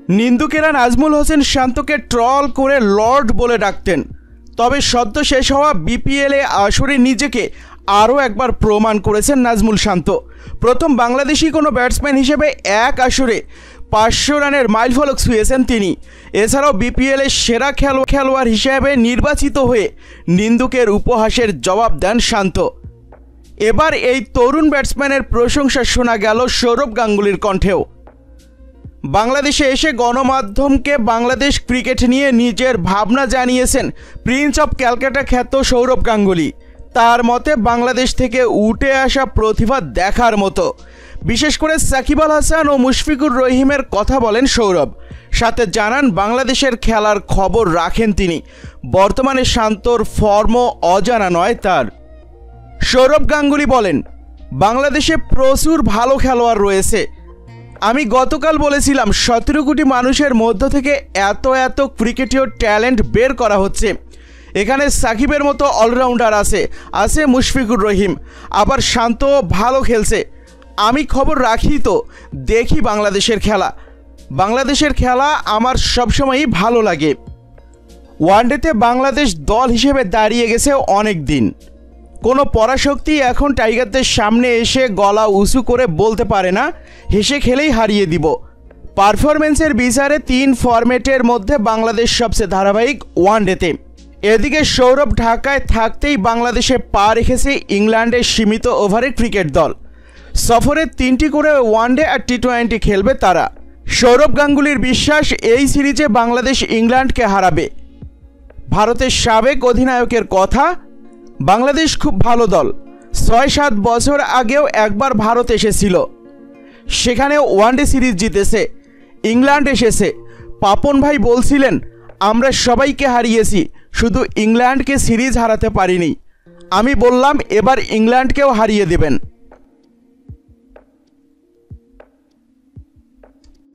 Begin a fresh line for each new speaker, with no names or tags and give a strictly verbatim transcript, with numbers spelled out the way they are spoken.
নিন্দুকেরা নাজমুল হোসেন শান্তকে ট্রল করে লর্ড বলে ডাকতেন। তবে সদ্য শেষ হওয়া বিপিএলে আসরে নিজেকে আরও একবার প্রমাণ করেছেন নাজমুল শান্ত। প্রথম বাংলাদেশি কোনো ব্যাটসম্যান হিসেবে এক আসরে পাঁচশো রানের মাইলফলক ছুঁয়েছেন তিনি। এছাড়াও বিপিএলের সেরা খেলোয়াড় হিসেবে নির্বাচিত হয়ে নিন্দুকের উপহাসের জবাব দেন শান্ত। এবার এই তরুণ ব্যাটসম্যানের প্রশংসা শোনা গেল সৌরভ গাঙ্গুলির কণ্ঠেও। বাংলাদেশে এসে গণমাধ্যমকে বাংলাদেশ ক্রিকেট নিয়ে নিজের ভাবনা জানিয়েছেন প্রিন্স অফ ক্যালকাটা খ্যাত সৌরভ গাঙ্গুলি। তার মতে বাংলাদেশ থেকে উঠে আসা প্রতিভা দেখার মতো। বিশেষ করে সাকিব আল হাসান ও মুশফিকুর রহিমের কথা বলেন সৌরভ। সাথে জানান বাংলাদেশের খেলার খবর রাখেন তিনি। বর্তমানে শান্তর ফর্মও অজানা নয় তার। সৌরভ গাঙ্গুলি বলেন, বাংলাদেশে প্রচুর ভালো খেলোয়াড় রয়েছে। আমি গতকাল বলেছিলাম সতেরো কোটি মানুষের মধ্য থেকে এত এত ক্রিকেটীয় ট্যালেন্ট বের করা হচ্ছে। এখানে সাকিবের মতো অলরাউন্ডার আছে, আছে মুশফিকুর রহিম, আবার শান্ত ভালো খেলছে। আমি খবর রাখি তো, দেখি বাংলাদেশের খেলা। বাংলাদেশের খেলা আমার সবসময়ই ভালো লাগে। ওয়ানডেতে বাংলাদেশ দল হিসেবে দাঁড়িয়ে গেছে অনেক দিন। কোনো পরাশক্তি এখন টাইগারদের সামনে এসে গলা উঁচু করে বলতে পারে না হেসে খেলেই হারিয়ে দিব। পারফরমেন্সের বিচারে তিন ফরম্যাটের মধ্যে বাংলাদেশ সবচেয়ে ধারাবাহিক ওয়ানডেতে। এদিকে সৌরভ ঢাকায় থাকতেই বাংলাদেশে পা রেখেছে ইংল্যান্ডের সীমিত ওভারের ক্রিকেট দল। সফরে তিনটি করে ওয়ানডে আর টি টোয়েন্টি খেলবে তারা। সৌরভ গাঙ্গুলির বিশ্বাস এই সিরিজে বাংলাদেশ ইংল্যান্ডকে হারাবে। ভারতের সাবেক অধিনায়কের কথা, বাংলাদেশ খুব ভালো দল। ছয় সাত বছর আগেও একবার ভারত এসেছিল, সেখানে ওয়ানডে সিরিজ জিতেছে। ইংল্যান্ড এসেছে, পাপন ভাই বলছিলেন আমরা সবাইকে হারিয়েছি, শুধু ইংল্যান্ডকে সিরিজ হারাতে পারিনি। আমি বললাম এবার ইংল্যান্ডকেও হারিয়ে দেবেন।